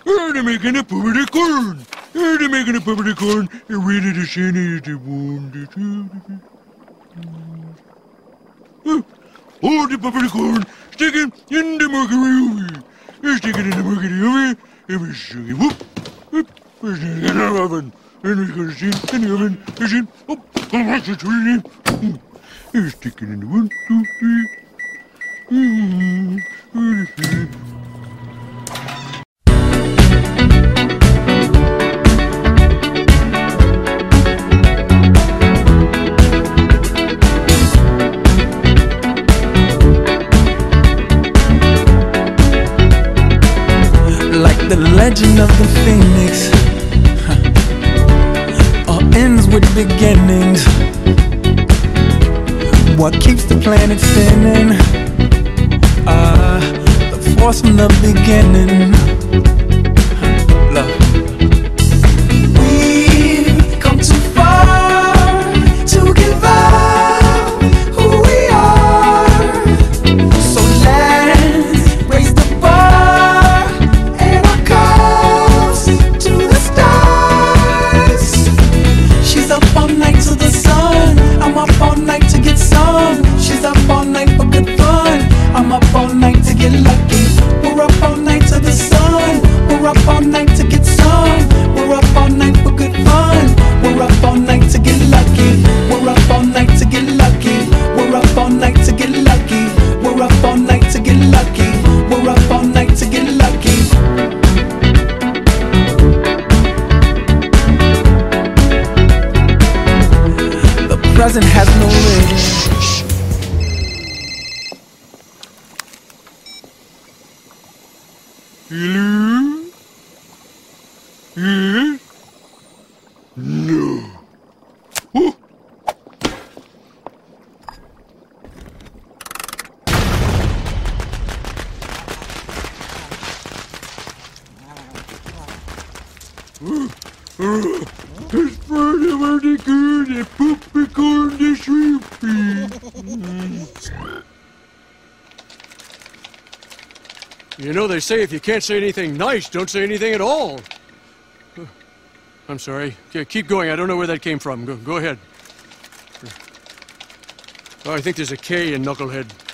They're making a puppet corn. They're making a puppet corn. And ready to send it to one. Oh, the puppet corn. Stick it in the mercury oven. Stick it in the mercury oven. And we stick it. Whoop. Whoop. We stick it in the oven. And we're going to see it in the oven. Is it? Oh, that's it. You stick it in the 1, 2, 3. Like the legend of the phoenix, all ends with beginnings. What keeps the planet spinning? The force from the beginning. Love. We've come too far to give up who we are. So let's raise the bar and our cups to the stars. She's up all night to the sun. I'm up all night to get some. She's up all night for good fun. I'm up all night to get lucky. We're up all night to the sun. We're up all night to get some. We're up all night for good fun. We're up all night to get lucky. We're up all night to get lucky. We're up all night to get lucky. We're up all night to get lucky. We're up all night to get lucky. The present has no limits. Hello? Yes? No. Oh. It's pretty good and poopy corn to sleepy. You know, they say if you can't say anything nice, don't say anything at all. I'm sorry. Keep going. I don't know where that came from. Go ahead. Oh, I think there's a K in Knucklehead.